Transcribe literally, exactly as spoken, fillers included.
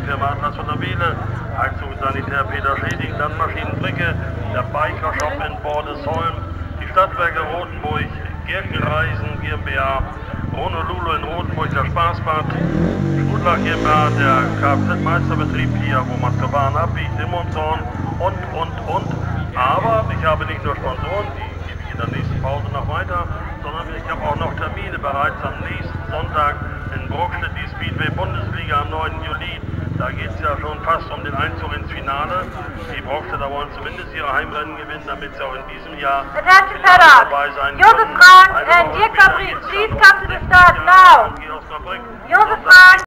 Firma Atlas von der Wehle, Heizungssanitär Peter Schäding, Landmaschinenbrücke, der Biker Shop in Bordesholm, die Stadtwerke Rotenburg, Gerkenreisen GmbH, Honolulu in Rotenburg, der Spaßbad, Strudlach GmbH, der Kfz-Meisterbetrieb hier, wo man Gefahren abbiegt, in Monzorn und, und, und. Aber ich habe nicht nur Sponsoren, die gebe ich in der nächsten Pause noch weiter, sondern ich habe auch noch Termine bereits am nächsten Sonntag in Bruckstedt, die Speedway-Bundesliga am neunten Juli. Da geht es ja schon fast um den Einzug ins Finale. Die Bruckstädter wollen zumindest ihre Heimrennen gewinnen, damit sie auch in diesem Jahr dabei sein können. Josef Frank and Dirk Fabrik, please come to the start now. Josef Frank.